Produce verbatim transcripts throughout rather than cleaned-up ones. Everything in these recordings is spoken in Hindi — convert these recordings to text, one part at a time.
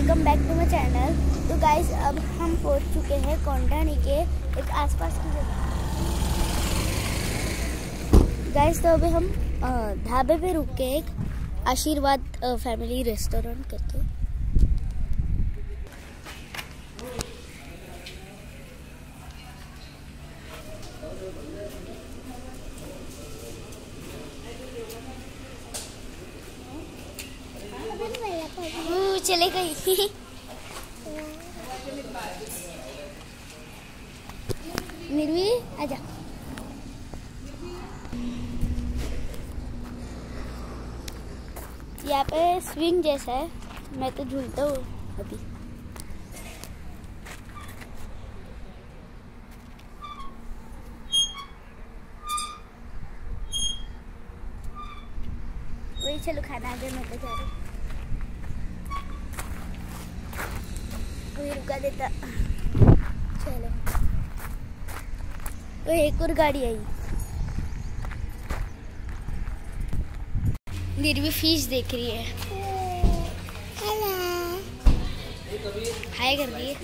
Welcome back to my channel. तो गाइस अब हम पहुंच चुके हैं कोंडानी के एक आसपास की जगह। गाइस तो अभी हम ढाबे पे रुक के एक आशीर्वाद फैमिली रेस्टोरेंट करके चले गई। निर्वी आजा। यहाँ पे स्विंग जैसा है, मैं तो झूलता हूँ अभी। वही चलो खाना आ गया, मैं तो जा रही हूँ। वही रुका देता। चलो वो एक और गाड़ी आई। निर्वी फिश देख रही है। हेलो हाय कर रही है।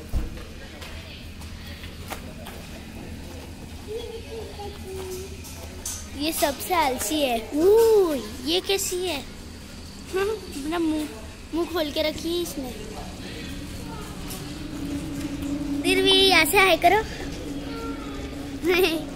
ये सबसे आलसी है। ओह ये कैसी है? अपना मुंह मुंह खोल के रखी है इसने। निर्वी यहाँ से हाय करो।